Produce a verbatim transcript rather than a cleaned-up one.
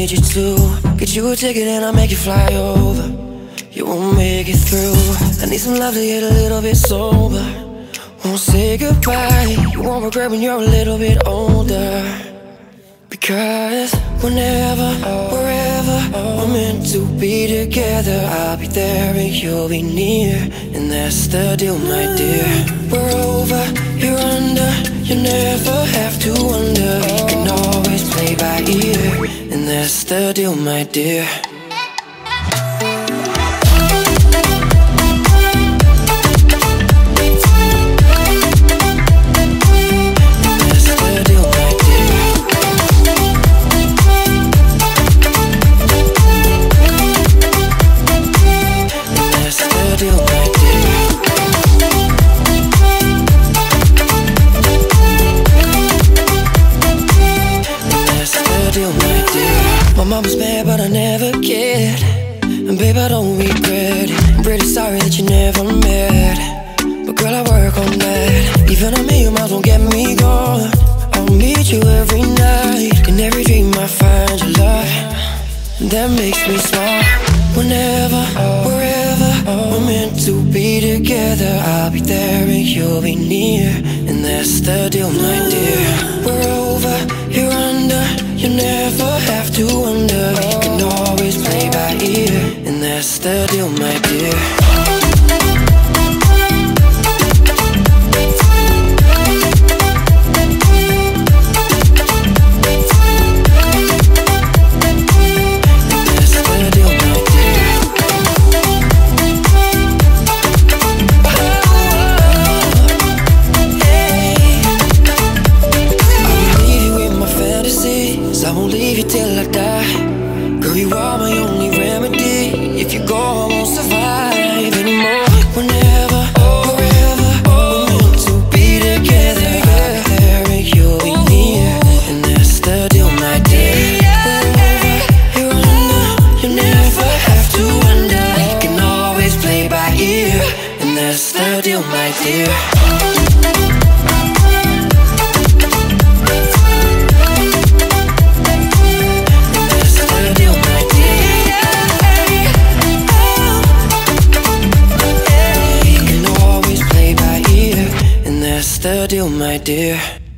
need you to get you a ticket and I'll make you fly over. You won't make it through. I need some love to get a little bit sober. Won't say goodbye, you won't regret when you're a little bit older. Because whenever, wherever we're meant to be together, I'll be there and you'll be near, and that's the deal, my dear. We're over, you're under, you never have to wonder. You can always play by ear, and that's the deal, my dear. My mama's mad but I never cared, and babe I don't regret it. I'm pretty sorry that you never met, but girl I work on that. Even a million miles won't get me going. I'll meet you every night, in every dream I find your love, and that makes me smile. Whenever, wherever we're meant to be together, I'll be there and you'll be near, and that's the deal, my dear. We're over, you're under, you never have to wonder. You can always play by ear, and that's the deal, my dear. I won't leave you till I die. Girl, you are my only remedy. If you go, I won't survive anymore. Whenever, wherever we're meant to be together, I'll be there and you'll be near, and that's the deal, my dear. Wherever you're under, you never have to wonder. You can always play by ear, and that's the deal, my dear. The deal, my dear.